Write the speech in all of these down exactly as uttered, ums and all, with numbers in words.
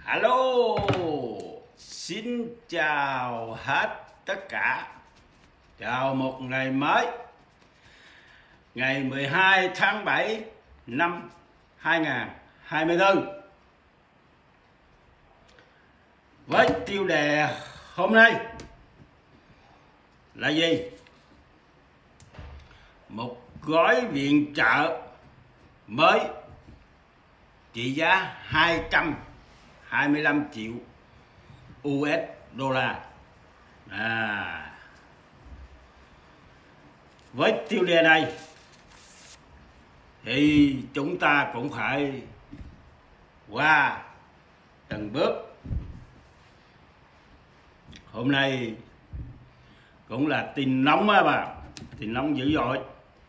Alo, xin chào hết tất cả. Chào một ngày mới, ngày mười hai tháng bảy năm hai nghìn không trăm hai mươi tư. Với tiêu đề hôm nay là gì? Một gói viện trợ mới trị giá hai trăm hai mươi lăm triệu u ét đô la. À, với tiêu đề này thì chúng ta cũng phải qua từng bước. Hôm nay cũng là tin nóng á bà, tin nóng dữ dội.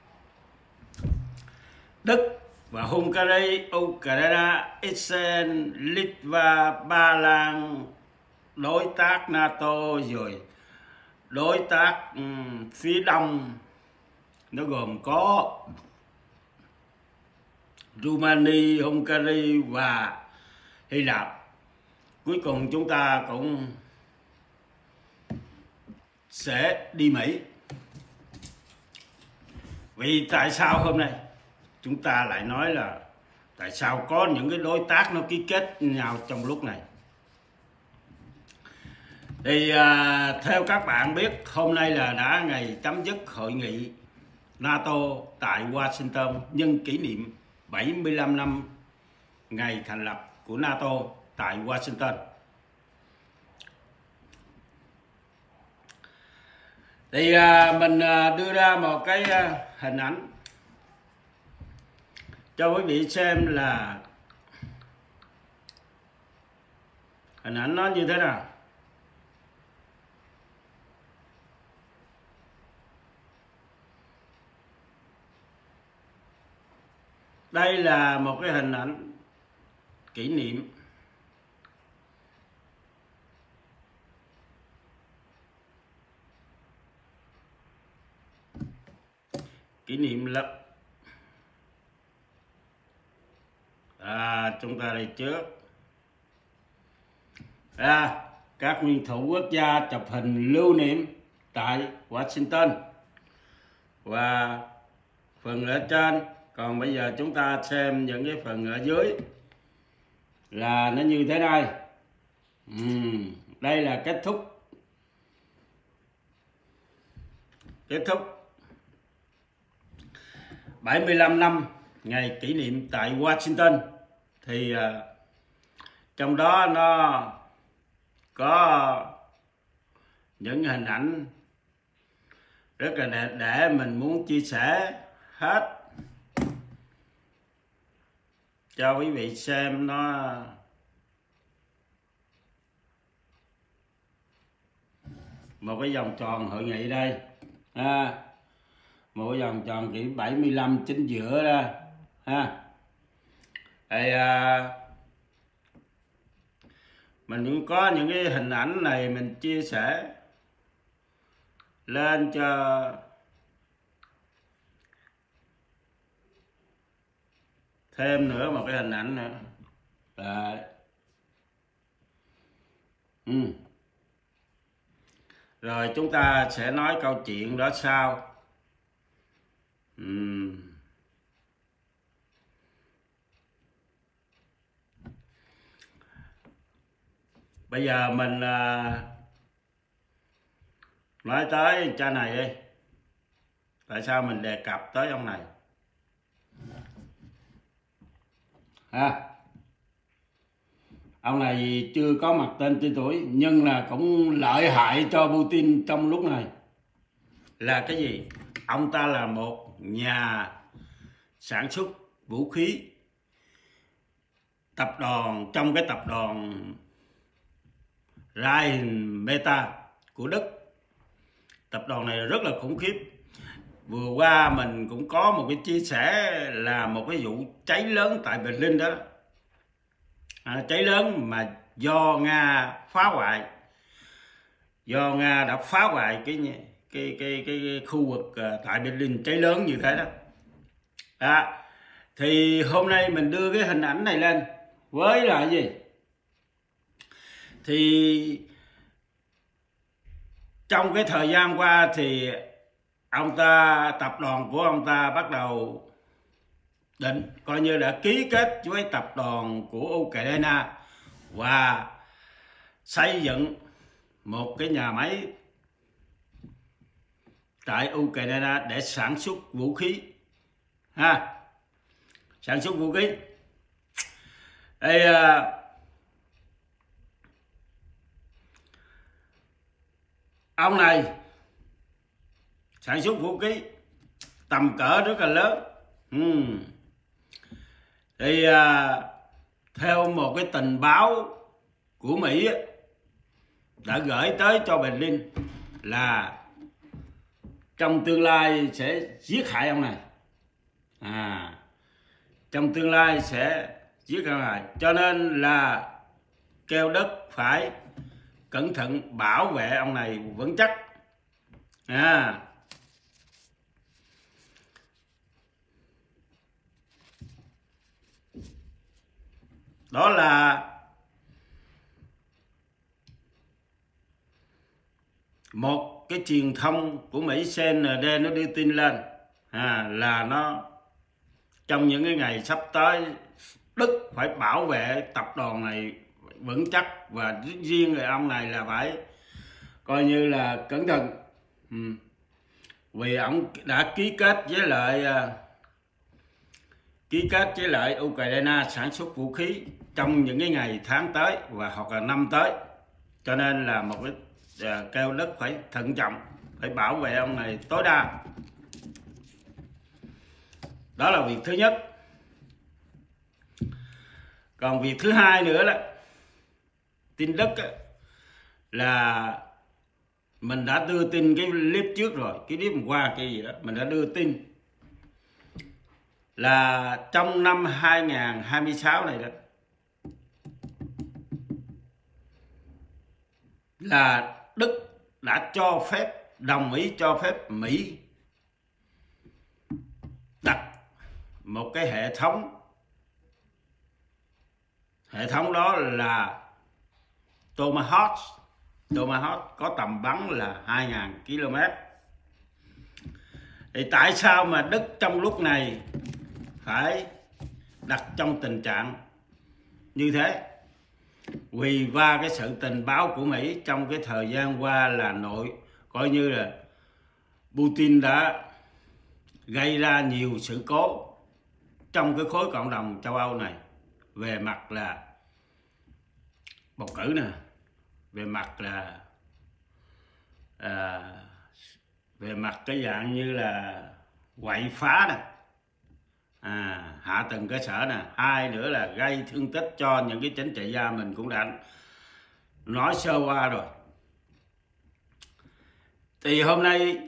Đức và Hungary, Ukraine, Israel, Litva, Ba Lan, đối tác NATO, rồi đối tác um, phía đông, nó gồm có Romania, Hungary và Hy Lạp. Cuối cùng chúng ta cũng sẽ đi Mỹ. Vì tại sao hôm nay chúng ta lại nói là tại sao có những cái đối tác nó ký kết nhau trong lúc này? Thì à, theo các bạn biết, hôm nay là đã ngày chấm dứt hội nghị NATO tại Washington nhân kỷ niệm bảy mươi lăm năm ngày thành lập của NATO tại Washington. Thì à, mình à, đưa ra một cái à, hình ảnh cho quý vị xem là hình ảnh nó như thế nào. Đây là một cái hình ảnh kỷ niệm kỷ niệm lập à, chúng ta đây trước à, các nguyên thủ quốc gia chụp hình lưu niệm tại Washington. Và phần ở trên, còn bây giờ chúng ta xem những cái phần ở dưới là nó như thế này. uhm, đây là kết thúc kết thúc bảy mươi lăm năm ngày kỷ niệm tại Washington. Thì uh, trong đó nó có những hình ảnh rất là đẹp để mình muốn chia sẻ hết cho quý vị xem. Nó một cái vòng tròn hội nghị đây, à, một cái vòng tròn kỷ bảy mươi lăm chính giữa đó ha. Thì à, mình cũng có những cái hình ảnh này mình chia sẻ lên cho thêm nữa một cái hình ảnh nữa. Đấy. Ừ. Rồi chúng ta sẽ nói câu chuyện đó sau. Ừ. Bây giờ mình à, nói tới cha này đi. Tại sao mình đề cập tới ông này? À, ông này chưa có mặt tên tên tuổi nhưng là cũng lợi hại cho Putin trong lúc này. Là cái gì? Ông ta là một nhà sản xuất vũ khí, tập đoàn trong cái tập đoàn Rheinmetall của Đức. Tập đoàn này rất là khủng khiếp. Vừa qua mình cũng có một cái chia sẻ là một cái vụ cháy lớn tại Berlin đó, à, cháy lớn mà do Nga phá hoại, do Nga đã phá hoại cái cái cái cái, cái khu vực tại Berlin, cháy lớn như thế đó. À, thì hôm nay mình đưa cái hình ảnh này lên với là gì? Thì trong cái thời gian qua thì ông ta, tập đoàn của ông ta bắt đầu định coi như đã ký kết với tập đoàn của Ukraine và xây dựng một cái nhà máy tại Ukraine để sản xuất vũ khí ha, sản xuất vũ khí. Đây, à, ông này sản xuất vũ khí tầm cỡ rất là lớn. uhm. Thì à, theo một cái tình báo của Mỹ đã gửi tới cho Berlin là trong tương lai sẽ giết hại ông này. À, trong tương lai sẽ giết ông này, cho nên là kêu Đức phải cẩn thận bảo vệ ông này vững chắc. À, đó là một cái truyền thông của Mỹ, xê en đê nó đưa tin lên à, là nó trong những cái ngày sắp tới Đức phải bảo vệ tập đoàn này vững chắc, và riêng người ông này là phải coi như là cẩn thận. ừ. Vì ông đã ký kết với lại ký kết với lại Ukraine sản xuất vũ khí trong những cái ngày tháng tới và hoặc là năm tới, cho nên là một cái à, kêu Đức phải thận trọng, phải bảo vệ ông này tối đa. Đó là việc thứ nhất. Còn việc thứ hai nữa là tin Đức là mình đã đưa tin cái clip trước rồi, cái clip hôm qua cái gì đó mình đã đưa tin là trong năm hai nghìn không trăm hai mươi sáu này đó là Đức đã cho phép, đồng ý cho phép Mỹ đặt một cái hệ thống. Hệ thống đó là Tomahawk. Tomahawk có tầm bắn là hai nghìn ki lô mét. Thì tại sao mà Đức trong lúc này phải đặt trong tình trạng như thế? Vì qua cái sự tình báo của Mỹ trong cái thời gian qua là nội coi như là Putin đã gây ra nhiều sự cố trong cái khối cộng đồng châu Âu này, về mặt là bầu cử nè, về mặt là à, về mặt cái dạng như là quậy phá nè, à, hạ tầng cơ sở nè, hai nữa là gây thương tích cho những cái chính trị gia, mình cũng đã nói sơ qua rồi. Thì hôm nay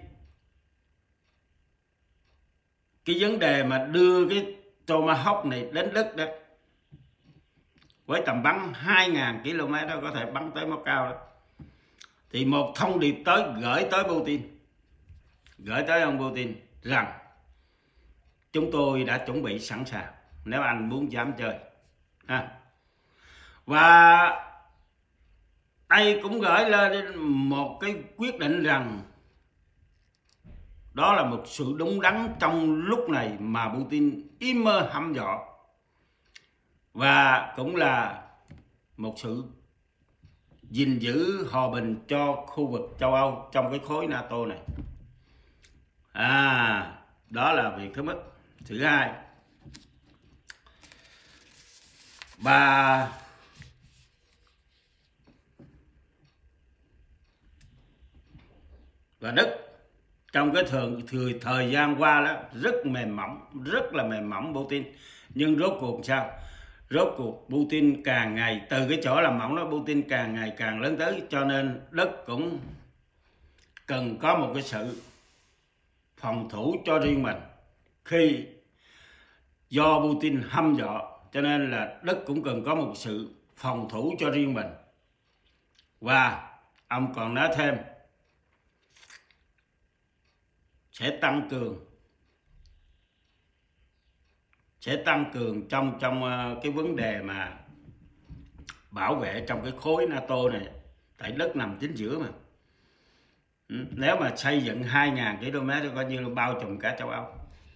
cái vấn đề mà đưa cái Tomahawk này đến Đức đó, với tầm bắn hai nghìn ki lô mét đó, có thể bắn tới mốc cao đó, thì một thông điệp tới gửi tới Putin, gửi tới ông Putin rằng chúng tôi đã chuẩn bị sẵn sàng nếu anh muốn dám chơi ha. Và đây cũng gửi lên một cái quyết định rằng đó là một sự đúng đắn trong lúc này mà Putin im mơ hăm dọa, và cũng là một sự gìn giữ hòa bình cho khu vực châu Âu trong cái khối NATO này. À, đó là việc thứ nhất. Thứ hai, và và Đức trong cái thường thời, thời gian qua đó rất mềm mỏng, rất là mềm mỏng Putin. Nhưng rốt cuộc sao? Rốt cuộc Putin càng ngày, từ cái chỗ làm mỏng đó, Putin càng ngày càng lớn tới, cho nên Đức cũng cần có một cái sự phòng thủ cho riêng mình. Khi do Putin hăm dọa, cho nên là Đức cũng cần có một sự phòng thủ cho riêng mình. Và ông còn nói thêm sẽ tăng cường sẽ tăng cường trong trong cái vấn đề mà bảo vệ trong cái khối NATO này, tại đất nằm chính giữa mà. Nếu mà xây dựng hai nghìn ki lô mét thì coi như là bao trùm cả châu Âu.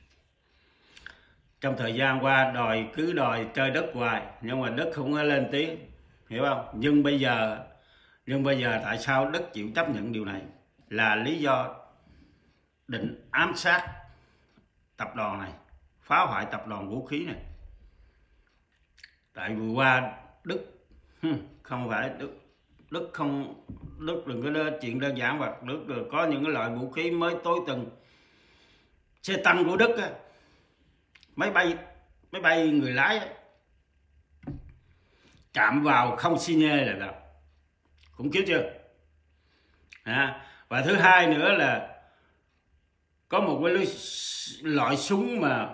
Trong thời gian qua đòi cứ đòi chơi đất hoài, nhưng mà Đức không có lên tiếng, hiểu không? Nhưng bây giờ nhưng bây giờ tại sao Đức chịu chấp nhận điều này? Là lý do định ám sát tập đoàn này, phá hoại tập đoàn vũ khí này. Tại vừa qua Đức không phải Đức Đức không Đức đừng có đơn, chuyện đơn giản, và Đức có những cái loại vũ khí mới tối tân. Xe tăng của Đức á, máy bay máy bay người lái á, chạm vào không xi nhê là đâu, khủng khiếp chưa? À, và thứ hai nữa là có một cái loại súng mà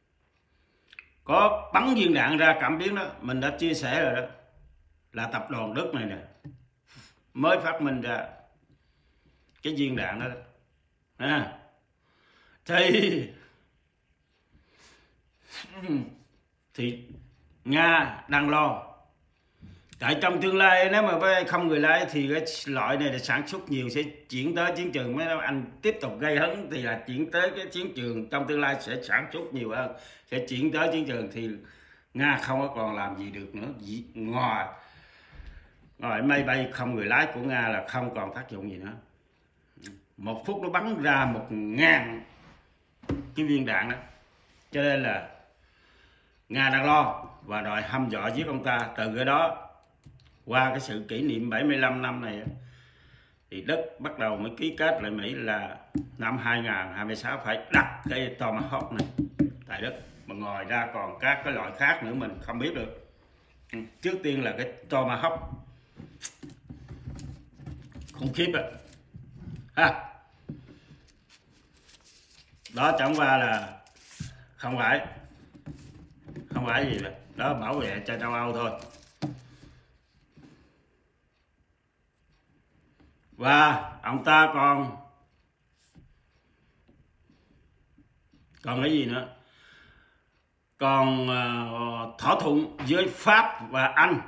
có bắn viên đạn ra cảm biến đó, mình đã chia sẻ rồi đó, là tập đoàn Đức này nè mới phát minh ra cái viên đạn đó, đó. À, thì thì Nga đang lo, tại trong tương lai nếu mà không người lái thì cái loại này là sản xuất nhiều sẽ chuyển tới chiến trường. Mấy anh tiếp tục gây hấn thì là chuyển tới cái chiến trường, trong tương lai sẽ sản xuất nhiều hơn, sẽ chuyển tới chiến trường thì Nga không có còn làm gì được nữa. Ngoài ngoài máy bay không người lái của Nga là không còn tác dụng gì nữa. Một phút nó bắn ra một ngàn cái viên đạn đó, cho nên là Nga đang lo và đòi hăm dọa giết ông ta. Từ cái đó qua cái sự kỷ niệm bảy mươi lăm năm này thì Đức bắt đầu mới ký kết lại Mỹ là năm hai nghìn không trăm hai mươi sáu phải đặt cái Tomahawk này tại Đức, mà ngoài ra còn các cái loại khác nữa mình không biết được. Trước tiên là cái Tomahawk khủng khiếp á ha. Đó chẳng qua là không phải không phải gì đó, đó bảo vệ cho châu Âu thôi. Và ông ta còn còn cái gì nữa, còn uh, thỏa thuận với Pháp và Anh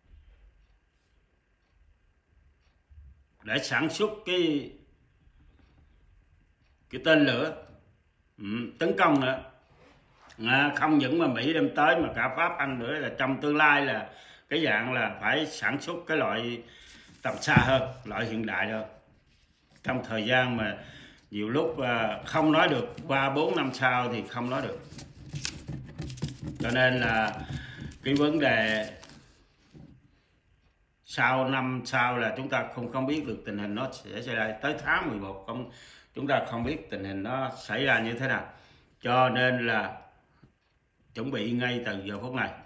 để sản xuất cái cái tên lửa ừ, tấn công nữa. À, không những mà Mỹ đem tới mà cả Pháp Anh nữa, là trong tương lai là cái dạng là phải sản xuất cái loại tầm xa hơn, loại hiện đại hơn. Trong thời gian mà nhiều lúc uh, không nói được, qua bốn năm sau thì không nói được. Cho nên là cái vấn đề sau năm sau là chúng ta không không biết được tình hình nó sẽ xảy ra. Tới tháng mười một không, chúng ta không biết tình hình nó xảy ra như thế nào. Cho nên là chuẩn bị ngay từ giờ phút này.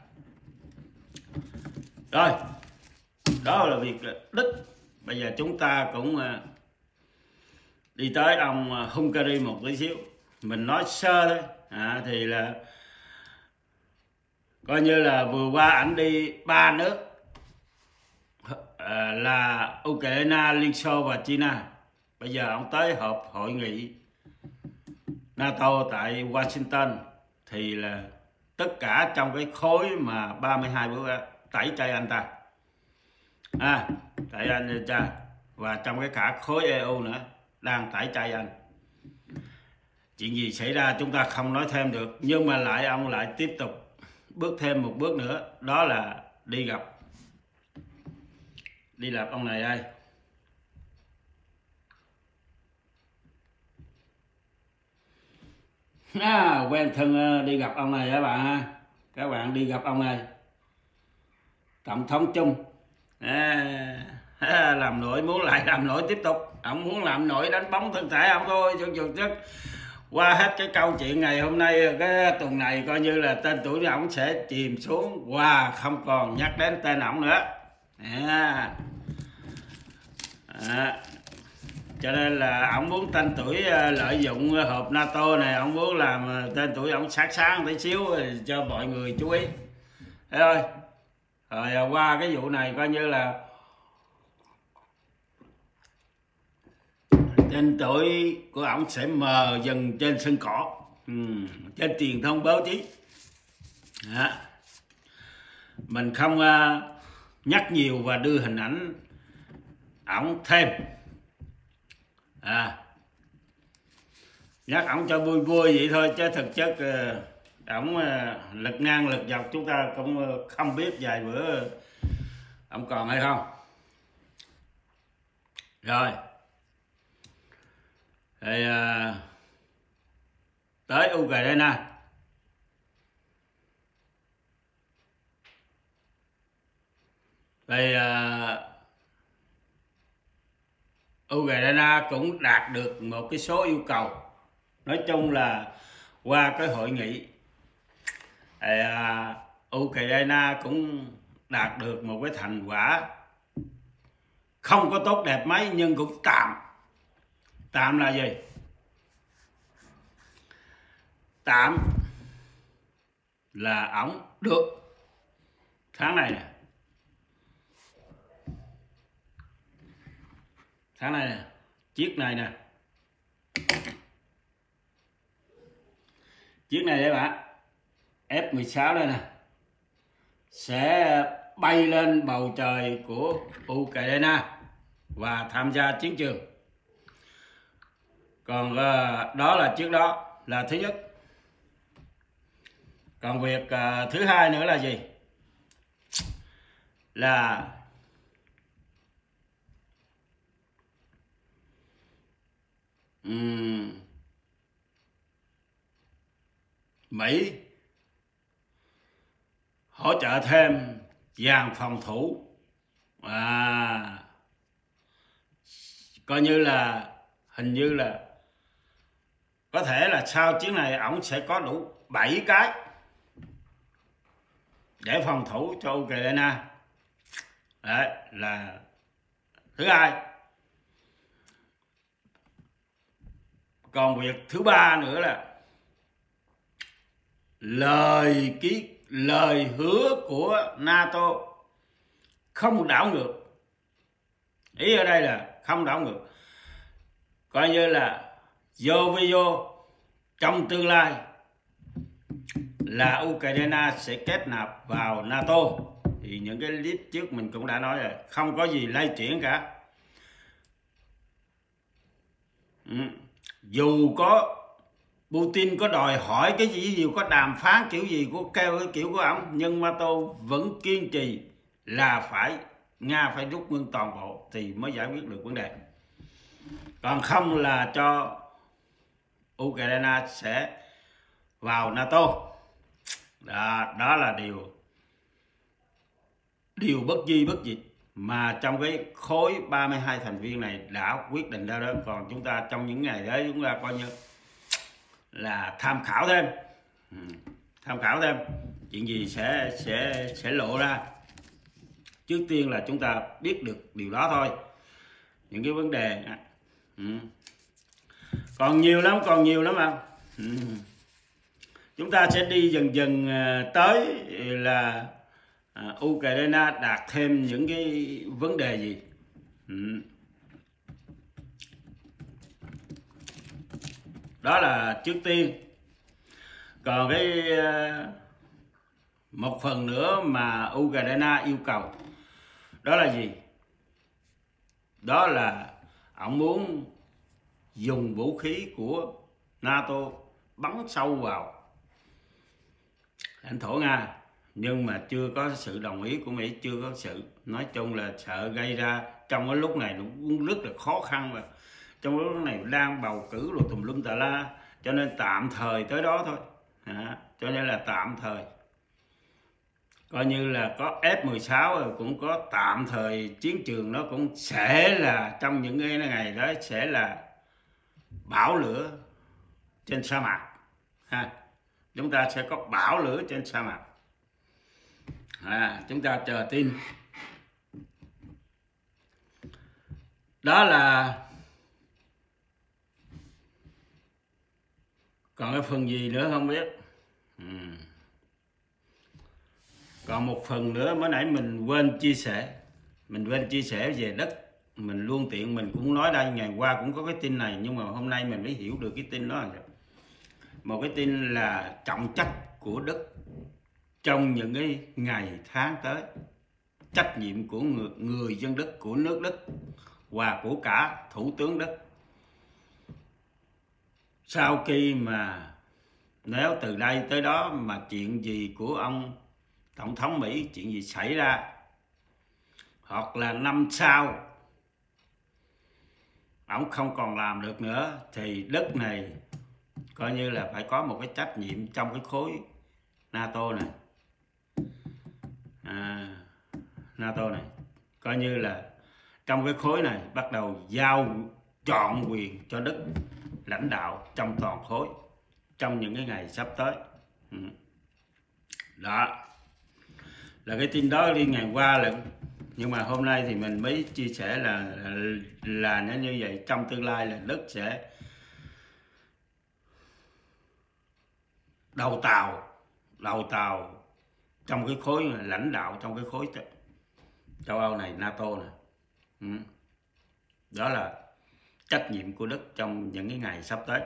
Rồi, đó là việc Đức. Bây giờ chúng ta cũng đi tới ông Hungary một tí xíu. Mình nói sơ thôi. À, thì là coi như là vừa qua ảnh đi ba nước à, là Ukraine, Liên Xô và China. Bây giờ ông tới họp hội nghị NATO tại Washington thì là tất cả trong cái khối mà ba mươi hai bữa tẩy chay anh ta, à, tẩy anh ta, và trong cái cả khối e u nữa đang tẩy chay anh. Chuyện gì xảy ra chúng ta không nói thêm được, nhưng mà lại ông lại tiếp tục bước thêm một bước nữa, đó là đi gặp đi gặp ông này đây. À, quen thân đi gặp ông này các bạn ha. Các bạn đi gặp ông này, tổng thống Trung à, à, làm nổi, muốn lại làm nổi tiếp tục. Ông muốn làm nổi đánh bóng thân thể ông thôi chứ chứ chứ qua hết cái câu chuyện ngày hôm nay, cái tuần này coi như là tên tuổi ông sẽ chìm xuống và không còn nhắc đến tên ông nữa à. À, cho nên là ông muốn tên tuổi lợi dụng hộp NATO này, ông muốn làm tên tuổi ông sáng sáng tí xíu cho mọi người chú ý. Thế thôi. Rồi qua cái vụ này coi như là tên tuổi của ông sẽ mờ dần trên sân cỏ, ừ, trên truyền thông báo chí. Đó. Mình không nhắc nhiều và đưa hình ảnh ổng thêm, à nhắc ổng cho vui vui vậy thôi, chứ thực chất ổng lực ngang lực dọc chúng ta cũng không biết vài bữa ổng còn hay không. Rồi thì à, tới Ukraine. Thì à, Ukraine cũng đạt được một cái số yêu cầu. Nói chung là qua cái hội nghị thì à, Ukraine cũng đạt được một cái thành quả không có tốt đẹp mấy, nhưng cũng tạm. Tạm là gì? Tạm là ổng được tháng này nè, tháng này nè, chiếc này nè, chiếc này đấy bạn, F mười sáu đây nè, sẽ bay lên bầu trời của Ukraine và tham gia chiến trường. Còn uh, đó là chiếc đó là thứ nhất. Còn việc uh, thứ hai nữa là gì? Là um, Mỹ hỗ trợ thêm dàn phòng thủ, à, coi như là hình như là có thể là sau chuyến này ổng sẽ có đủ bảy cái để phòng thủ cho Ukraine. Đấy là thứ hai. Còn việc thứ ba nữa là lời ký lời hứa của NATO không đảo ngược. Ý ở đây là không đảo ngược, coi như là vô với vô, trong tương lai là Ukraine sẽ kết nạp vào NATO. Thì những cái clip trước mình cũng đã nói rồi, không có gì lay chuyển cả. Ừ. Dù có Putin có đòi hỏi cái gì, dù có đàm phán kiểu gì, của kêu cái kiểu của ổng, nhưng NATO vẫn kiên trì là phải Nga phải rút quân toàn bộ thì mới giải quyết được vấn đề. Còn không là cho Ukraine sẽ vào NATO. Đó, đó là điều điều bất di bất dịch mà trong cái khối ba mươi hai thành viên này đã quyết định ra đó. Còn chúng ta trong những ngày đấy chúng ta coi như là tham khảo thêm, ừ, tham khảo thêm chuyện gì sẽ sẽ sẽ lộ ra. Trước tiên là chúng ta biết được điều đó thôi. Những cái vấn đề, ừ, còn nhiều lắm, còn nhiều lắm mà. Ừ. Chúng ta sẽ đi dần dần tới là à, Ukraine đạt thêm những cái vấn đề gì. Ừ. Đó là trước tiên. Còn cái một phần nữa mà Ukraine yêu cầu đó là gì? Đó là ông muốn dùng vũ khí của NATO bắn sâu vào lãnh thổ Nga, nhưng mà chưa có sự đồng ý của Mỹ, chưa có sự. Nói chung là sợ gây ra trong cái lúc này nó cũng rất là khó khăn, và trong lúc này đang bầu cử rồi tùm lum tà la, cho nên tạm thời tới đó thôi. À, cho nên là tạm thời, coi như là có F mười sáu rồi cũng có tạm thời. Chiến trường nó cũng sẽ là trong những cái ngày đó sẽ là bão lửa trên sa mạc ha. Chúng ta sẽ có bão lửa trên sa mạc, à, chúng ta chờ tin. Đó là còn cái phần gì nữa không biết. ừ. Còn một phần nữa mới nãy mình quên chia sẻ, mình quên chia sẻ về đất. Mình luôn tiện mình cũng nói đây, ngày qua cũng có cái tin này, nhưng mà hôm nay mình mới hiểu được cái tin đó. Một cái tin là trọng trách của đất trong những cái ngày tháng tới. trách nhiệm của người, người dân Đức, của nước Đức và của cả Thủ tướng Đức. Sau khi mà nếu từ đây tới đó mà chuyện gì của ông Tổng thống Mỹ, chuyện gì xảy ra, hoặc là năm sau ông không còn làm được nữa, thì Đức này coi như là phải có một cái trách nhiệm trong cái khối NATO này. À, NATO này coi như là trong cái khối này bắt đầu giao trọn quyền cho Đức lãnh đạo trong toàn khối trong những cái ngày sắp tới. Ừ. Đó là cái tin đó đi ngày qua là, nhưng mà hôm nay thì mình mới chia sẻ là là, là nếu như vậy trong tương lai là Đức sẽ đầu tàu đầu tàu trong cái khối lãnh đạo trong cái khối châu Âu này, NATO này. Ừ. Đó là trách nhiệm của Đức trong những cái ngày sắp tới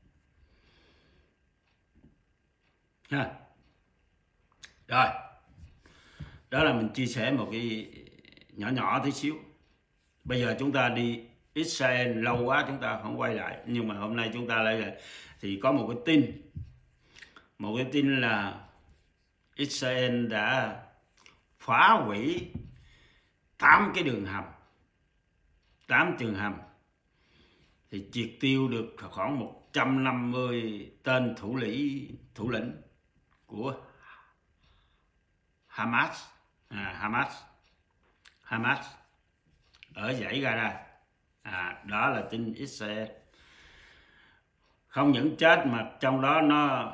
ha. Rồi, đó là mình chia sẻ một cái nhỏ nhỏ tí xíu. Bây giờ chúng ta đi Israel lâu quá chúng ta không quay lại, nhưng mà hôm nay chúng ta lại lại thì có một cái tin một cái tin là Israel đã phá hủy tám cái đường hầm, tám trường hầm, thì triệt tiêu được khoảng một trăm năm mươi tên thủ lĩnh thủ lĩnh của Hamas, à, Hamas, Hamas ở dãy Gaza. À, đó là tin Israel. Không những chết mà trong đó nó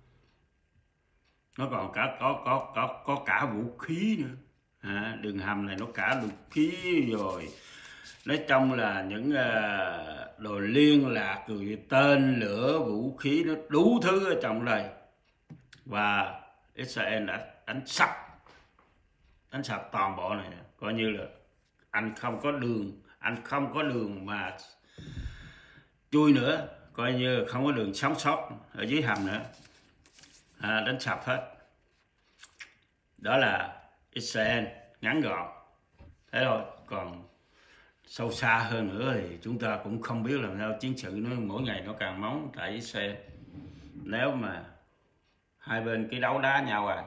nó còn cả có có có có cả vũ khí nữa. À, đường hầm này nó cả vũ khí rồi, nói chung là những uh, đồ liên lạc rồi tên lửa vũ khí nó đủ thứ ở trong đây, và Israel đã đánh sập đánh sập toàn bộ này, coi như là anh không có đường anh không có đường mà chui nữa, coi như không có đường sống sót ở dưới hầm nữa. À, đánh sập hết. Đó là Israel, ngắn gọn thế thôi. Còn sâu xa hơn nữa thì chúng ta cũng không biết làm sao. Chiến sự nó mỗi ngày nó càng móng tại Israel. Nếu mà hai bên cái đấu đá nhau à.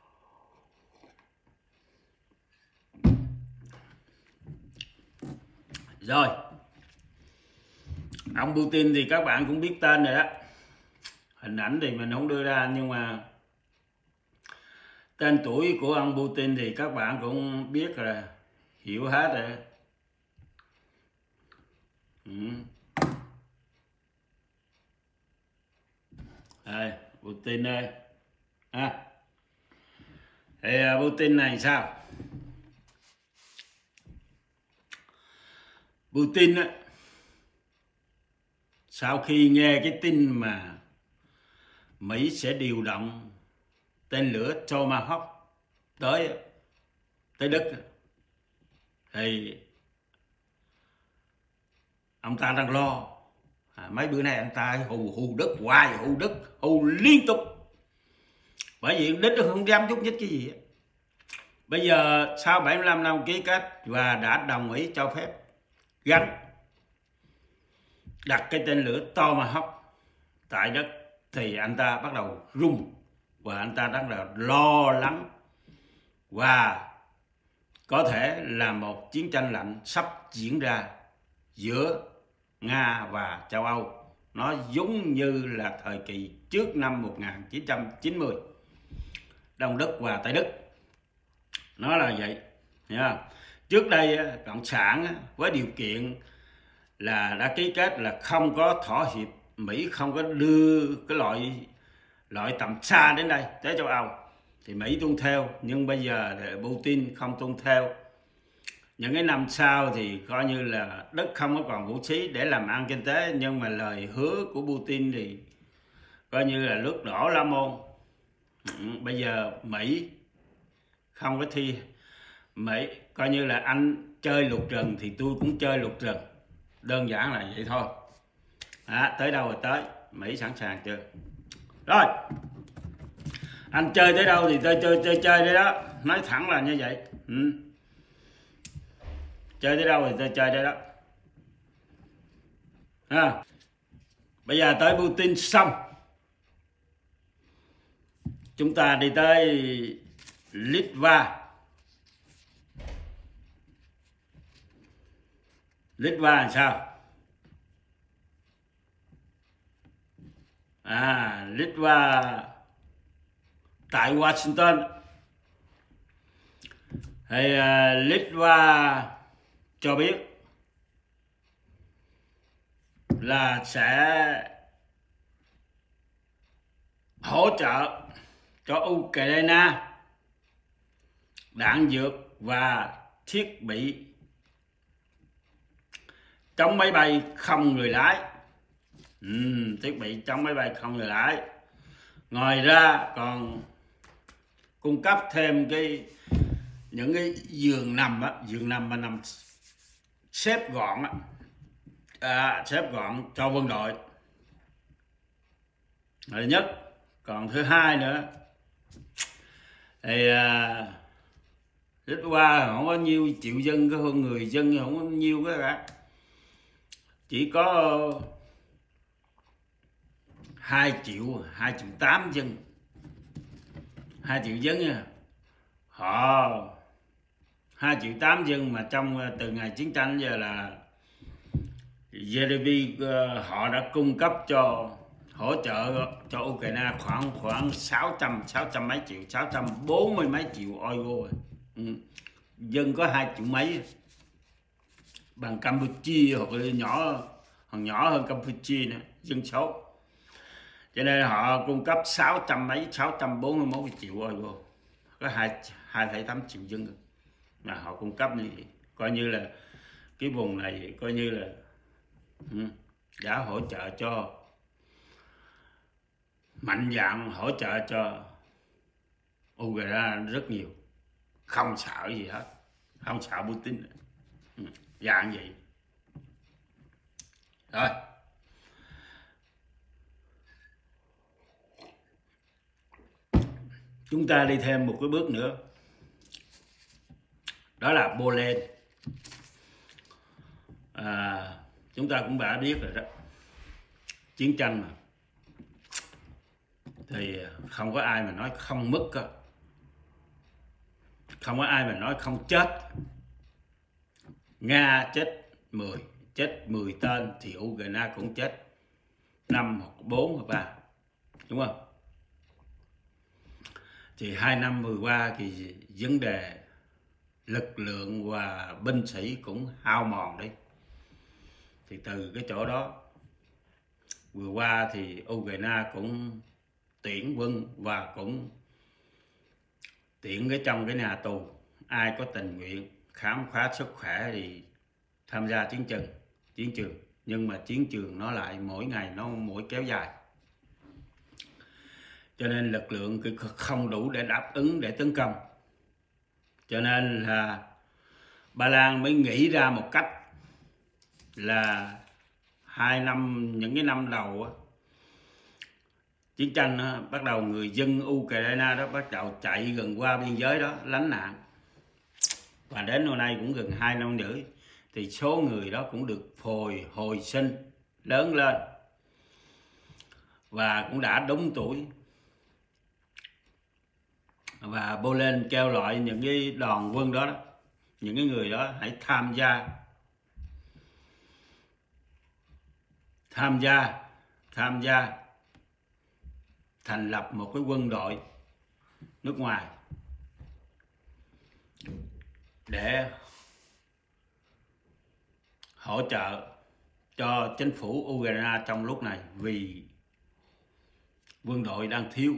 Rồi, ông Putin thì các bạn cũng biết tên rồi đó. Hình ảnh thì mình không đưa ra, nhưng mà tên tuổi của ông Putin thì các bạn cũng biết rồi, hiểu hết rồi. Ừ. Đây, Putin đây. À. Thì Putin này sao? Putin á, sau khi nghe cái tin mà Mỹ sẽ điều động tên lửa Tomahawk tới tới Đức, thì ông ta đang lo. À, mấy bữa nay anh ta hù hù Đức hoài, hù Đức hù liên tục, bởi vì Đức không dám chút nhích cái gì. Bây giờ sau bảy mươi lăm năm ký kết và đã đồng ý cho phép gắn đặt cái tên lửa Tomahawk tại đất, thì anh ta bắt đầu run và anh ta đang là lo lắng, và có thể là một chiến tranh lạnh sắp diễn ra giữa Nga và châu Âu. Nó giống như là thời kỳ trước năm một nghìn chín trăm chín mươi, Đông Đức và Tây Đức. Nó là vậy nha. Trước đây Cộng sản với điều kiện là đã ký kết là không có thỏa hiệp, Mỹ không có đưa cái loại loại tầm xa đến đây tới châu Âu, thì Mỹ tuân theo. Nhưng bây giờ thì Putin không tuân theo. Những cái năm sau thì coi như là Đức không có còn vũ khí để làm ăn kinh tế, nhưng mà lời hứa của Putin thì coi như là nước đỏ lá môn. Ừ, bây giờ Mỹ không có thi, Mỹ coi như là anh chơi lục rừng thì tôi cũng chơi lục rừng, đơn giản là vậy thôi. À, tới đâu rồi tới, Mỹ sẵn sàng chưa? Rồi, Anh chơi tới đâu thì tôi chơi chơi chơi tới đó, nói thẳng là như vậy. Ừ. Chơi tới đâu thì tôi chơi tới đó. À, bây giờ tới Putin xong, chúng ta đi tới Litva. Litva làm sao? À, Litva tại Washington. Thì uh, Litva cho biết là sẽ hỗ trợ cho Ukraine đạn dược và thiết bị chống máy bay không người lái. Ừ, thiết bị chống máy bay không người lái. Ngoài ra còn cung cấp thêm cái những cái giường nằm á, giường nằm mà nằm xếp gọn á, à, xếp gọn cho quân đội. Thứ nhất. Còn thứ hai nữa thì à, ít qua không có nhiêu triệu dân, cái hơn người dân không có nhiêu cái cả, chỉ có hai triệu hai triệu tám dân, hai triệu dân nha. Họ hai triệu tám dân mà trong từ ngày chiến tranh giờ là giê đê pê uh, họ đã cung cấp cho hỗ trợ cho Ukraine khoảng khoảng sáu trăm sáu trăm mấy triệu, sáu trăm bốn mươi mấy triệu euro. Ừ. Dân có hai triệu mấy, bằng Campuchia hoặc là nhỏ, còn nhỏ hơn Campuchia nữa dân số. Cho nên họ cung cấp sáu trăm mấy, sáu trăm bốn mươi mốt triệu euro, có hai hai phẩy tám triệu dân mà họ cung cấp như vậy. Coi như là cái vùng này coi như là ừ, đã hỗ trợ cho, mạnh dạn hỗ trợ cho Ukraine rất nhiều, không sợ gì hết, không sợ Putin. Ừ, dạng vậy. Rồi chúng ta đi thêm một cái bước nữa, đó là Poland. À, chúng ta cũng đã biết rồi đó, chiến tranh mà thì không có ai mà nói không mất cơ, không có ai mà nói không chết. Nga chết mười, chết mười tên thì Ukraine cũng chết năm hoặc bốn hoặc ba, đúng không? Thì hai năm vừa qua thì vấn đề lực lượng và binh sĩ cũng hao mòn đấy. Thì từ cái chỗ đó vừa qua thì Ukraine cũng tuyển quân và cũng tuyển cái trong cái nhà tù, ai có tình nguyện khám phá sức khỏe thì tham gia chiến trường chiến trường nhưng mà chiến trường nó lại mỗi ngày nó mỗi kéo dài, cho nên lực lượng không đủ để đáp ứng để tấn công. Cho nên là Ba Lan mới nghĩ ra một cách là hai năm, những cái năm đầu á, chiến tranh đó, bắt đầu người dân Ukraine đó bắt đầu chạy gần qua biên giới đó lánh nạn, và đến hôm nay cũng gần hai năm nữa thì số người đó cũng được hồi hồi sinh lớn lên và cũng đã đúng tuổi. Và Poland kêu gọi những cái đoàn quân đó, đó những cái người đó hãy tham gia tham gia tham gia thành lập một cái quân đội nước ngoài để hỗ trợ cho chính phủ Ukraine trong lúc này, vì quân đội đang thiếu.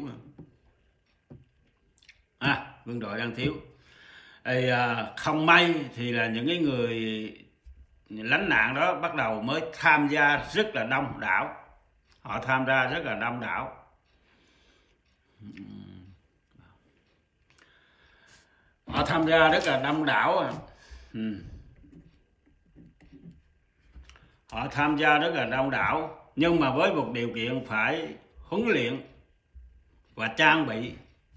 À, quân đội đang thiếu. Thì, à, không may thì là những cái người lánh nạn đó bắt đầu mới tham gia rất là đông đảo. Họ tham gia rất là đông đảo. Họ tham gia rất là đông đảo. Ừ. Họ tham gia rất là đông đảo, nhưng mà với một điều kiện phải huấn luyện và trang bị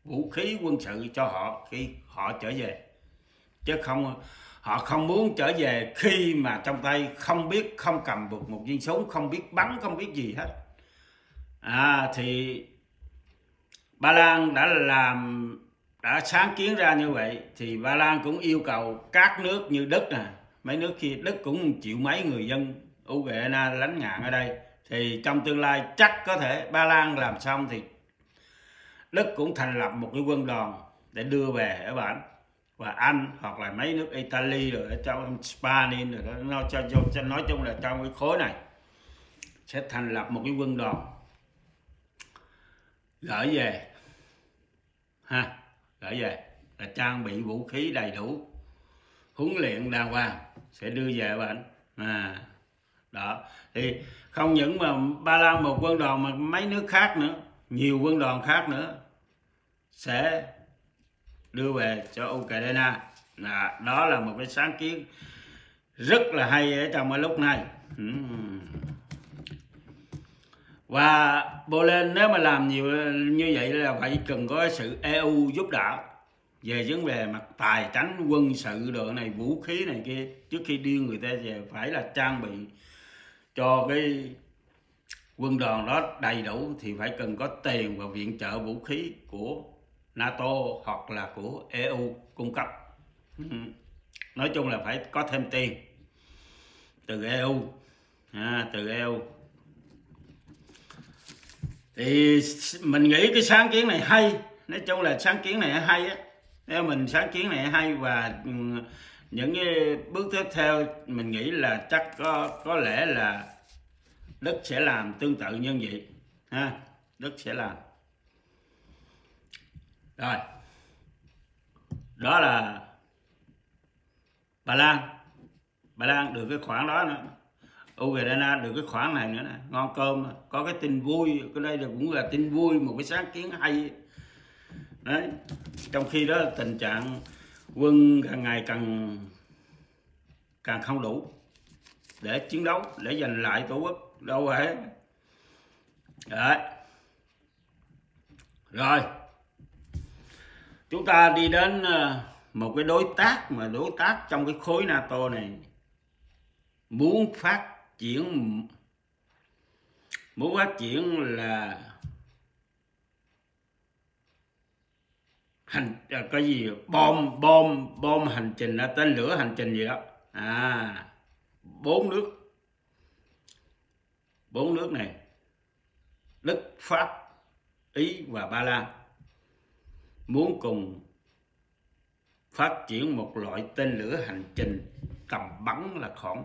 vũ khí quân sự cho họ khi họ trở về, chứ không họ không muốn trở về khi mà trong tay không biết, không cầm được một viên súng, không biết bắn, không biết gì hết. À, thì Ba Lan đã làm đã sáng kiến ra như vậy, thì Ba Lan cũng yêu cầu các nước như Đức nè, mấy nước kia, Đức cũng chịu mấy người dân Ukraine lánh nạn ở đây, thì trong tương lai chắc có thể Ba Lan làm xong thì Đức cũng thành lập một cái quân đoàn để đưa về ở bản, và Anh hoặc là mấy nước Italy rồi ở trong Spain rồi đó, nó cho, cho nói chung là trong cái khối này sẽ thành lập một cái quân đoàn gửi về ha, gửi về là trang bị vũ khí đầy đủ, huấn luyện đàng hoàng, sẽ đưa về bạn. À, đó thì không những mà Ba Lan một quân đoàn mà mấy nước khác nữa, nhiều quân đoàn khác nữa sẽ đưa về cho Ukraine. À, đó là một cái sáng kiến rất là hay ở trong cái lúc này. Và Poland nếu mà làm nhiều như vậy là phải cần có sự e u giúp đỡ về vấn đề mặt tài chính, quân sự đồ này, vũ khí này kia. Trước khi đưa người ta về phải là trang bị cho cái quân đoàn đó đầy đủ, thì phải cần có tiền và viện trợ vũ khí của NATO hoặc là của e u cung cấp. Nói chung là phải có thêm tiền từ e u, à, từ e u. Thì mình nghĩ cái sáng kiến này hay, nói chung là sáng kiến này hay á, nếu mình sáng kiến này hay, và những cái bước tiếp theo mình nghĩ là chắc có có lẽ là Đức sẽ làm tương tự như vậy ha, Đức sẽ làm. Rồi, đó là Ba Lan. Ba Lan được cái khoản đó nữa, Ukraine được cái khoản này nữa nè, ngon cơm. Có cái tin vui, cái đây là cũng là tin vui, một cái sáng kiến hay đấy. Trong khi đó tình trạng quân càng ngày càng càng không đủ để chiến đấu, để giành lại tổ quốc đâu phải. Đấy. Rồi chúng ta đi đến một cái đối tác mà đối tác trong cái khối NATO này muốn phát triển, muốn phát triển là hành cái gì bom bom bom hành trình, là tên lửa hành trình gì đó. À, bốn nước bốn nước này, Đức, Pháp, Ý và Ba Lan, muốn cùng phát triển một loại tên lửa hành trình tầm bắn là khoảng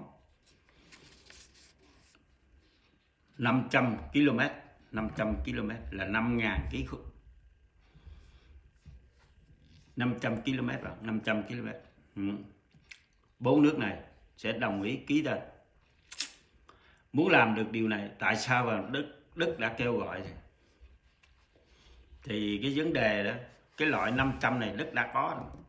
năm trăm ki lô mét, năm trăm ki lô mét là năm nghìn ký khúc, năm trăm ki lô mét rồi, năm trăm ki lô mét. Ừ. Bốn nước này sẽ đồng ý ký tên. Muốn làm được điều này, tại sao mà Đức Đức đã kêu gọi thì, thì cái vấn đề đó, cái loại năm trăm này Đức đã có rồi.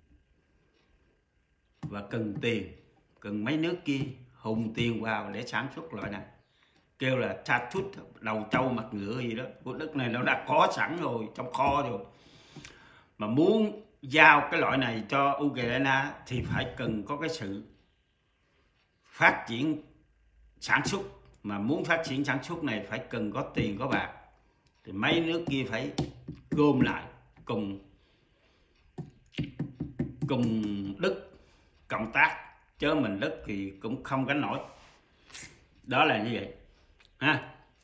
Và cần tiền, cần mấy nước kia hùng tiền vào để sản xuất loại này, kêu là cha chút đầu trâu mặt ngựa gì đó của Đức này, nó đã có sẵn rồi trong kho rồi. Mà muốn giao cái loại này cho Ukraine thì phải cần có cái sự phát triển sản xuất, mà muốn phát triển sản xuất này phải cần có tiền có bạc, thì mấy nước kia phải gom lại cùng cùng Đức cộng tác, chứ mình Đức thì cũng không gánh nổi. Đó là như vậy ha.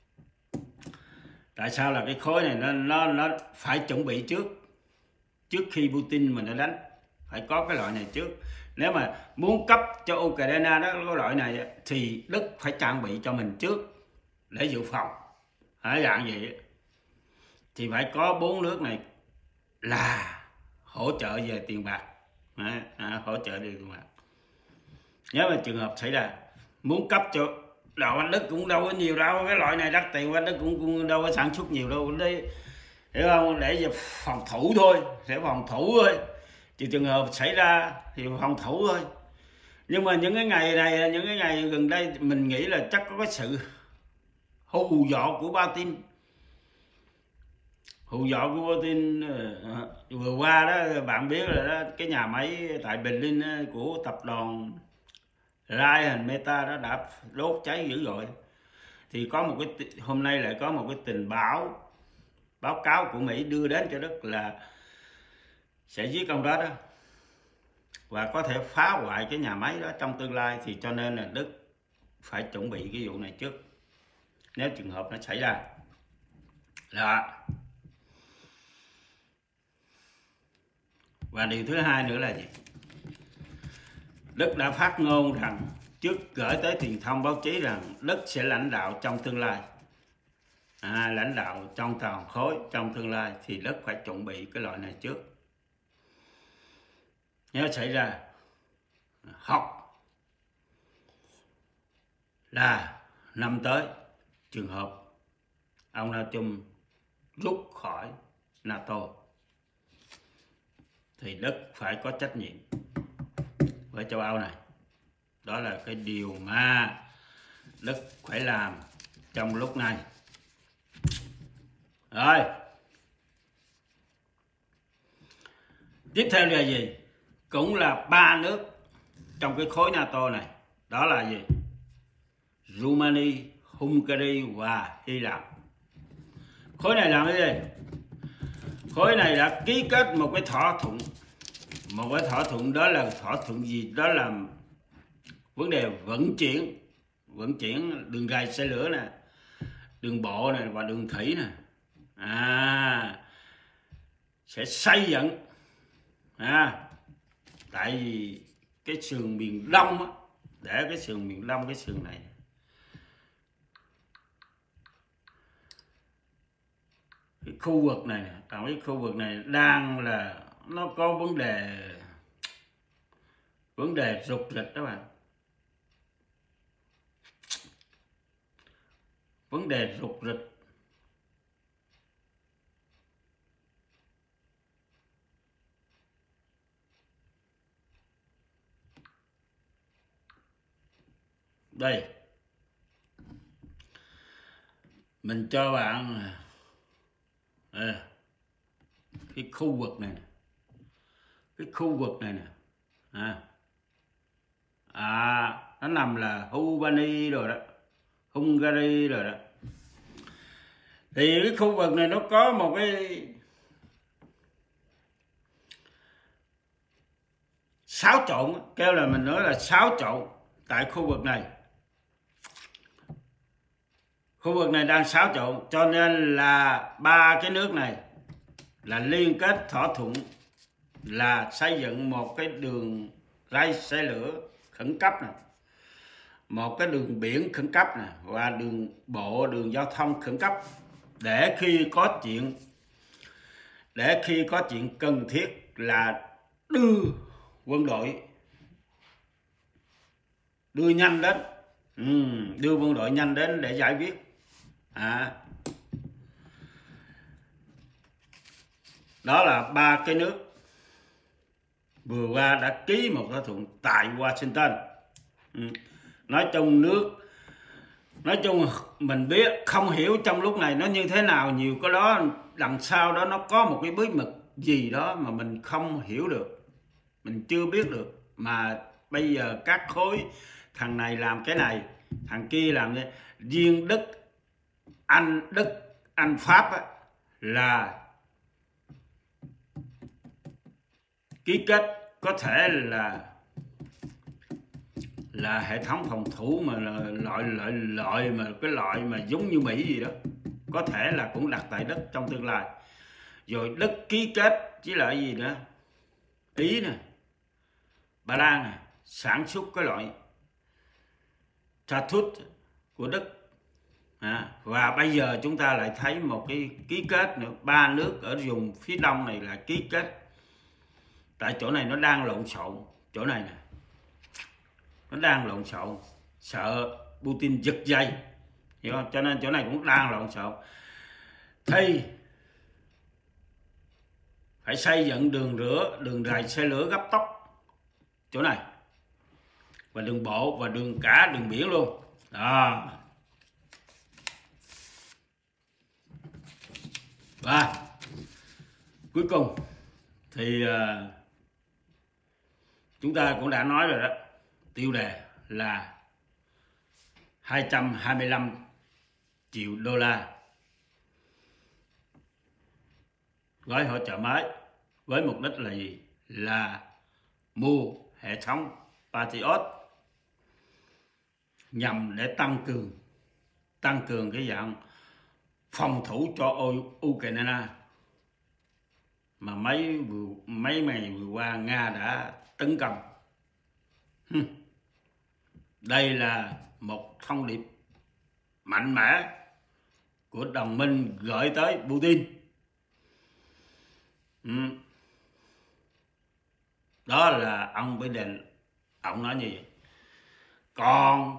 Tại sao là cái khối này nó nó nó phải chuẩn bị trước, trước khi Putin mình nó đánh, phải có cái loại này trước. Nếu mà muốn cấp cho Ukraine đó cái loại này thì Đức phải trang bị cho mình trước để dự phòng. Ở dạng vậy thì phải có bốn nước này là hỗ trợ về tiền bạc, à, à, hỗ trợ về tiền bạc. Nếu mà trường hợp xảy ra muốn cấp cho đầu, anh Đức cũng đâu có nhiều đâu, cái loại này đắt tiền, anh Đức cũng, cũng đâu có sản xuất nhiều đâu đấy, hiểu không? Để phòng thủ thôi, để phòng thủ thôi, thì trường hợp xảy ra thì phòng thủ thôi. Nhưng mà những cái ngày này, những cái ngày gần đây mình nghĩ là chắc có cái sự hù dọa của Putin hù dọa của Putin vừa qua đó, bạn biết rồi đó, cái nhà máy tại Berlin của tập đoàn Ryan Meta đó đã đốt cháy dữ dội. Thì có một cái hôm nay lại có một cái tình báo báo cáo của Mỹ đưa đến cho Đức là sẽ giết ông đó đó, và có thể phá hoại cái nhà máy đó trong tương lai. Thì cho nên là Đức phải chuẩn bị cái vụ này trước nếu trường hợp nó xảy ra đó. Và điều thứ hai nữa là gì? Đức đã phát ngôn rằng trước gửi tới truyền thông báo chí rằng Đức sẽ lãnh đạo trong tương lai, à, lãnh đạo trong toàn khối trong tương lai. Thì Đức phải chuẩn bị cái loại này trước nếu xảy ra, hoặc là năm tới trường hợp ông Donald Trump rút khỏi NATO thì Đức phải có trách nhiệm với châu Âu này. Đó là cái điều mà Đức phải làm trong lúc này. Rồi, tiếp theo là gì? Cũng là ba nước trong cái khối NATO này. Đó là gì? Romania, Hungary và Hy Lạp. Khối này làm cái gì? Khối này đã ký kết một cái thỏa thuận. Một cái thỏa thuận đó là thỏa thuận gì? Đó là vấn đề vận chuyển, vận chuyển đường ray xe lửa nè, đường bộ này và đường thủy nè. À, sẽ xây dựng à, tại vì cái sườn miền Đông á, để cái sườn miền Đông, cái sườn này, cái khu vực này, tại cái khu vực này đang là nó có vấn đề vấn đề rục rịch đó bạn, vấn đề rục rịch. Đây, mình cho bạn à, cái khu vực này, cái khu vực này nè, à, à nó nằm là Hungary rồi đó, Hungary rồi đó. Thì cái khu vực này nó có một cái xáo trộn, kêu là mình nói là xáo trộn tại khu vực này. Khu vực này đang xáo trộn, cho nên là ba cái nước này là liên kết thỏa thuận là xây dựng một cái đường ray xe lửa khẩn cấp này, một cái đường biển khẩn cấp này, và đường bộ, đường giao thông khẩn cấp, để khi có chuyện để khi có chuyện cần thiết là đưa quân đội đưa nhanh đến, ừ, đưa quân đội nhanh đến để giải quyết. À, đó là ba cái nước vừa qua đã ký một thỏa thuận tại Washington. Ừ. Nói chung nước, nói chung mình biết không hiểu trong lúc này nó như thế nào, nhiều cái đó đằng sau đó nó có một cái bí mật gì đó mà mình không hiểu được, mình chưa biết được. Mà bây giờ các khối, thằng này làm cái này, thằng kia làm cái, riêng Đức, Anh, Đức, Anh, Pháp á, là ký kết có thể là là hệ thống phòng thủ mà là loại loại loại mà cái loại mà giống như Mỹ gì đó, có thể là cũng đặt tại Đức trong tương lai. Rồi Đức ký kết với lại gì nữa, Ý nè, Ba Lan nè, sản xuất cái loại Tatut của Đức. À, và bây giờ chúng ta lại thấy một cái ký kết nữa, ba nước ở vùng phía đông này là ký kết. Tại chỗ này nó đang lộn xộn, chỗ này nè, nó đang lộn xộn, sợ Putin giật dây, hiểu không? Cho nên chỗ này cũng đang lộn xộn. Thì phải xây dựng đường rửa, đường ray xe lửa gấp tốc chỗ này, và đường bộ và đường cả đường biển luôn đó. Và Cuối cùng thì uh, chúng ta cũng đã nói rồi đó, tiêu đề là hai trăm hai mươi lăm triệu đô la gói hỗ trợ mới, với mục đích là gì? Là mua hệ thống Patriot nhằm để tăng cường tăng cường cái dạng phòng thủ cho Ukraine mà mấy vừa mấy ngày vừa qua Nga đã tấn công. Đây là một thông điệp mạnh mẽ của đồng minh gửi tới Putin. Đó là ông Biden, ông nói như vậy. Còn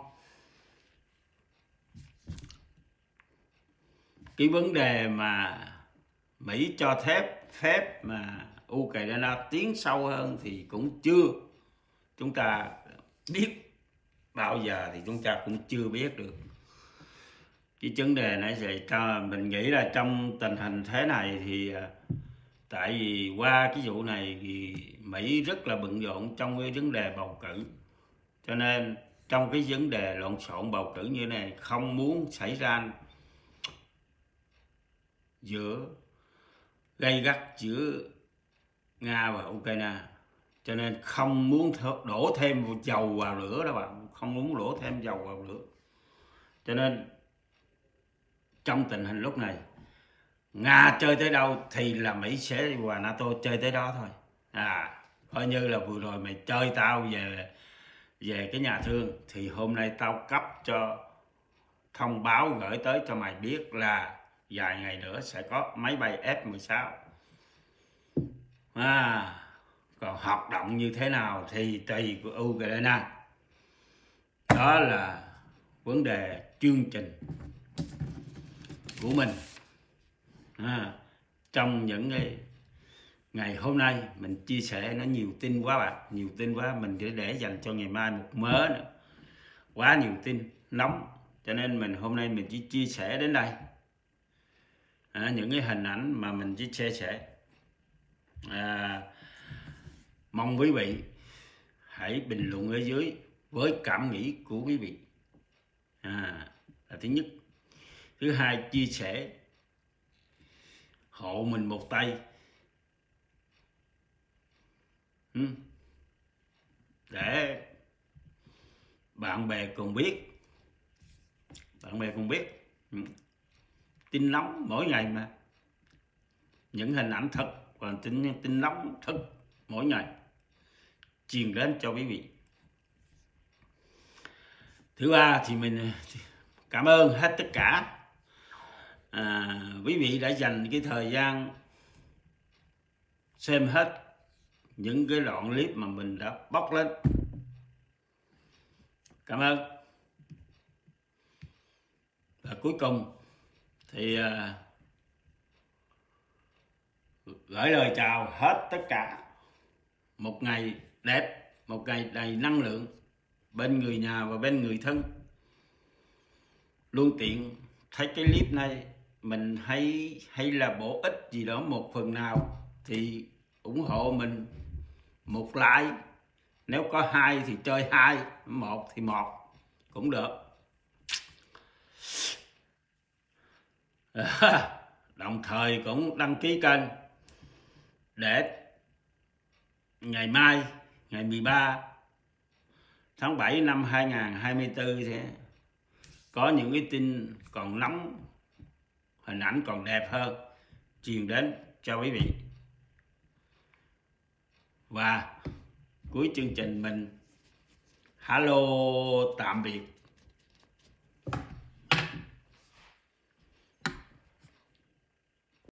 cái vấn đề mà Mỹ cho phép phép mà Ukraine tiến sâu hơn thì cũng chưa, chúng ta biết bao giờ thì chúng ta cũng chưa biết được. Cái vấn đề này thì cho mình nghĩ là trong tình hình thế này thì tại vì qua cái vụ này thì Mỹ rất là bận rộn trong cái vấn đề bầu cử, cho nên trong cái vấn đề lộn xộn bầu cử như này không muốn xảy ra giữa gay gắt giữa Nga và Ukraine, cho nên không muốn đổ thêm dầu vào lửa đó bạn, không muốn đổ thêm dầu vào lửa. Cho nên trong tình hình lúc này, Nga chơi tới đâu thì là Mỹ sẽ và NATO chơi tới đó thôi. À, coi như là vừa rồi mày chơi tao về về cái nhà thương, thì hôm nay tao cấp cho thông báo gửi tới cho mày biết là vài ngày nữa sẽ có máy bay F mười sáu. À, còn hoạt động như thế nào thì tùy của Ukraine. Đó là vấn đề chương trình của mình. À, trong những ngày, ngày hôm nay mình chia sẻ nó nhiều tin quá bạn, nhiều tin quá, mình để để dành cho ngày mai một mớ nữa. Quá nhiều tin nóng, cho nên mình hôm nay mình chỉ chia sẻ đến đây. À, những cái hình ảnh mà mình chỉ chia sẻ. À, mong quý vị hãy bình luận ở dưới với cảm nghĩ của quý vị. À, là thứ nhất. Thứ hai, chia sẻ hộ mình một tay ừ. để bạn bè cùng biết, bạn bè cùng biết ừ. tin nóng mỗi ngày mà, những hình ảnh thật và tin tin nóng thật mỗi ngày truyền đến cho quý vị. Thứ ba thì mình cảm ơn hết tất cả à, quý vị đã dành cái thời gian xem hết những cái đoạn clip mà mình đã bóc lên. Cảm ơn. Và cuối cùng thì à, gửi lời chào hết tất cả. Một ngày đẹp, một ngày đầy năng lượng bên người nhà và bên người thân. Luôn tiện thấy cái clip này mình hay hay là bổ ích gì đó một phần nào thì ủng hộ mình một like. Nếu có hai thì chơi hai, một thì một cũng được. À, đồng thời cũng đăng ký kênh để ngày mai, ngày mười ba tháng bảy năm hai nghìn không trăm hai mươi tư sẽ có những cái tin còn nóng, hình ảnh còn đẹp hơn truyền đến cho quý vị. Và cuối chương trình mình hello tạm biệt.